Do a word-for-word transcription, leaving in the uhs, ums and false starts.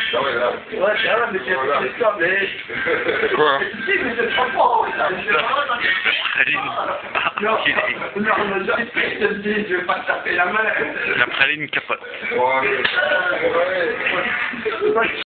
Non, mais là. Ouais, c'est vrai, mais c'est ça, mais... Quoi? Si, mais c'est trop fort, là. Praline. Ah, Non, il est- non, non, je te dis, je vais pas te taper la main. La praline capote. Ouais, ouais.